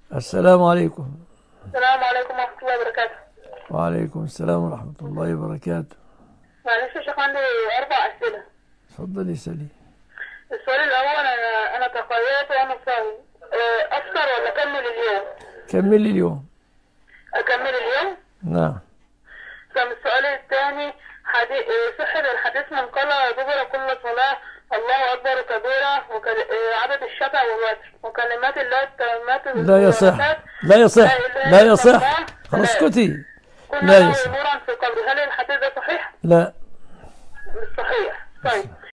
السلام عليكم. السلام عليكم ورحمة الله وبركاته. وعليكم السلام ورحمة الله وبركاته. معلش يا شيخ، عندي 4 أسئلة. اتفضلي سلي. السؤال الأول، أنا تقيأت وأنا صايم، أفطر ولا أكمل اليوم؟ كملي اليوم. أكمل اليوم؟ نعم. طب السؤال الثاني، صحة الحديث من قال دبر كل صلاة الله أكبر كبيرة، عدد الشفع والوتر وكلمات الله التامات لا يصح، والصفات لا يصح، لا لا إله إلا يصح. الله خلاص ثلاث. اسكتي. كل لا له يصح. نورا في قبره. هل الحديث ده صحيح؟ لا. مش صحيح. طيب